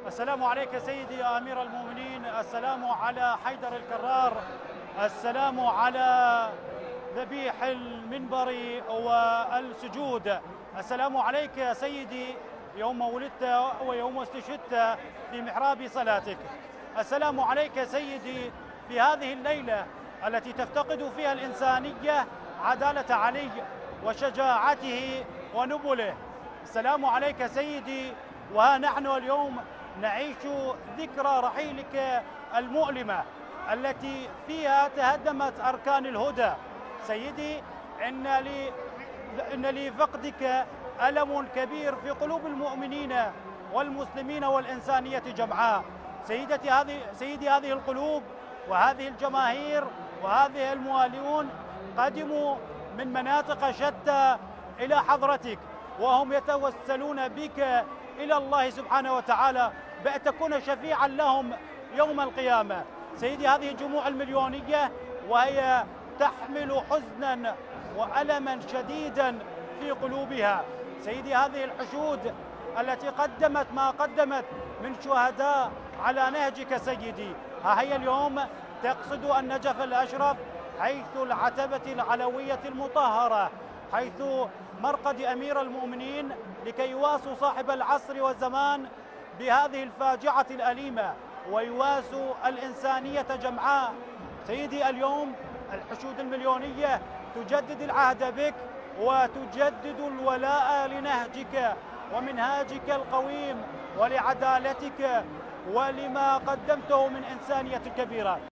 السلام عليك سيدي يا أمير المؤمنين، السلام على حيدر الكرار، السلام على ذبيح المنبر والسجود، السلام عليك يا سيدي يوم ولدت ويوم استشهدت في محراب صلاتك. السلام عليك سيدي في هذه الليلة التي تفتقد فيها الإنسانية عدالة علي وشجاعته ونبله. السلام عليك سيدي، وها نحن اليوم نعيش ذكرى رحيلك المؤلمة التي فيها تهدمت أركان الهدى. سيدي، إن لفقدك ألم كبير في قلوب المؤمنين والمسلمين والإنسانية جمعاء. سيدي، هذه القلوب وهذه الجماهير وهذه الموالون قدموا من مناطق شتى إلى حضرتك، وهم يتوسلون بك إلى الله سبحانه وتعالى بأن تكون شفيعا لهم يوم القيامة. سيدي، هذه الجموع المليونية وهي تحمل حزنا وألما شديدا في قلوبها. سيدي، هذه الحشود التي قدمت ما قدمت من شهداء على نهجك سيدي، ها هي اليوم تقصد النجف الأشرف حيث العتبة العلوية المطهرة، حيث مرقد أمير المؤمنين، لكي يواسوا صاحب العصر والزمان بهذه الفاجعة الأليمة ويواسوا الإنسانية جمعاء. سيدي، اليوم الحشود المليونية تجدد العهد بك وتجدد الولاء لنهجك ومنهاجك القويم ولعدالتك ولما قدمته من إنسانية كبيرة.